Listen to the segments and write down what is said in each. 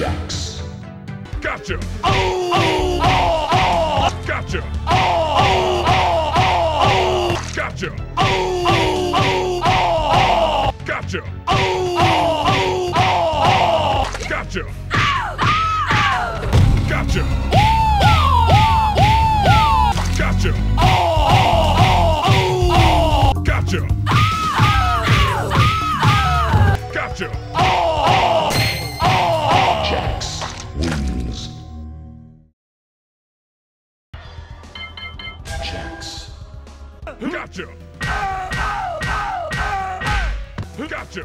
Jax. Gotcha! Oh! Gotcha! Oh! Gotcha! Oh! Gotcha! Oh! Gotcha! Gotcha! Gotcha! Gotcha! Gotcha! Jax wins. Jax. Gotcha! Gotcha!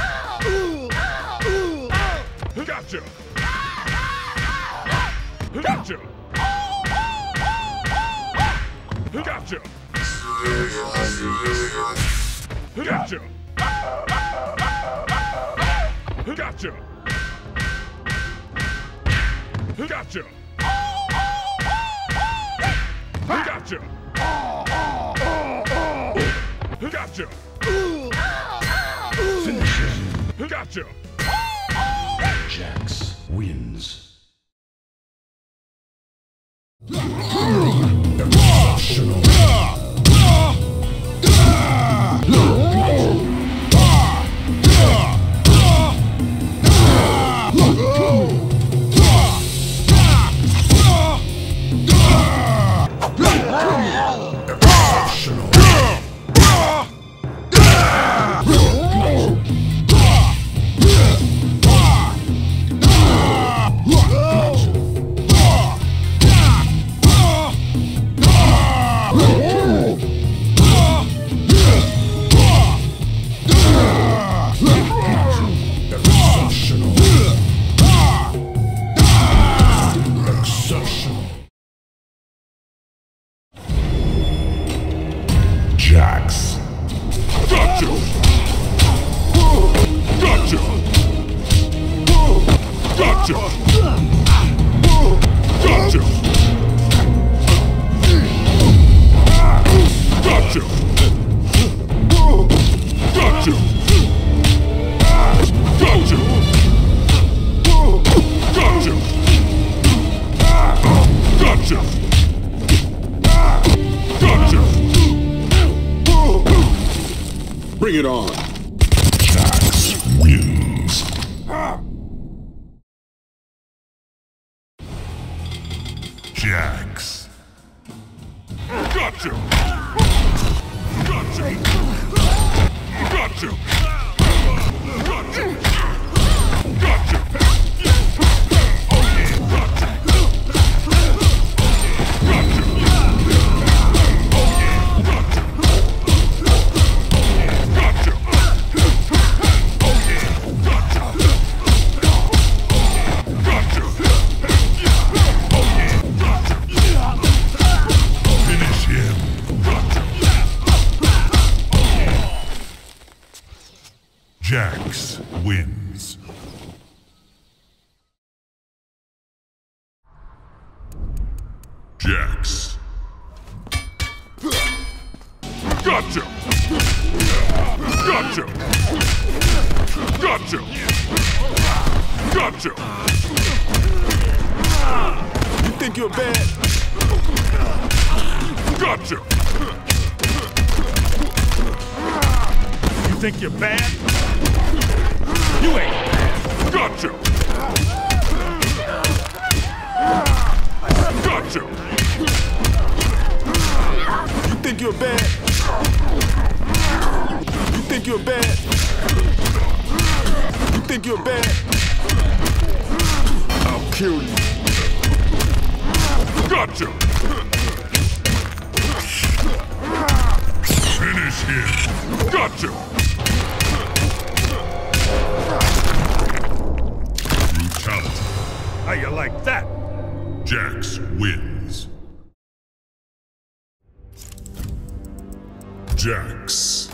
Gotcha! Gotcha! Gotcha! Gotcha! Gotcha! Gotcha! Gotcha! Gotcha! Finish him. Gotcha! Jax wins. Jax. Gotcha! Gotcha! Gotcha! Gotcha! Gotcha! Gotcha! Gotcha! Gotcha! Gotcha! Gotcha! Bring it on. Jax wins. Jax. Gotcha! Gotcha! Gotcha! Gotcha! Gotcha! Oh yeah! Gotcha! Gotcha! Oh yeah! Gotcha! Gotcha! Oh yeah! Gotcha! Gotcha! Oh yeah! Gotcha! Finish him! Gotcha! Jax wins. Jax. Gotcha! Gotcha! Gotcha! Gotcha! You think you're bad? Gotcha! You think you're bad? You ain't bad. Gotcha! Gotcha! You think you're bad? You think you're bad? You think you're bad? I'll kill you. Gotcha! Finish him. Gotcha! Brutality. How you like that? Jax wins. Jax.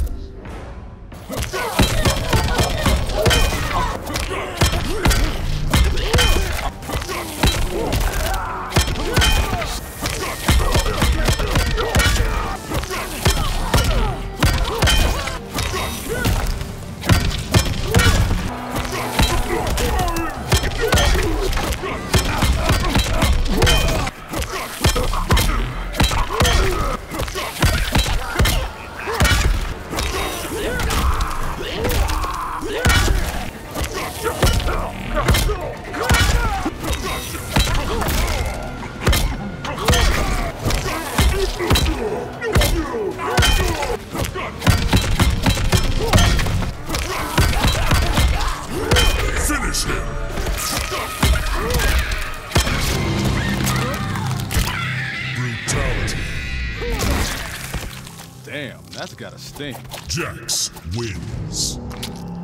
Damn, that's gotta sting. Jax wins.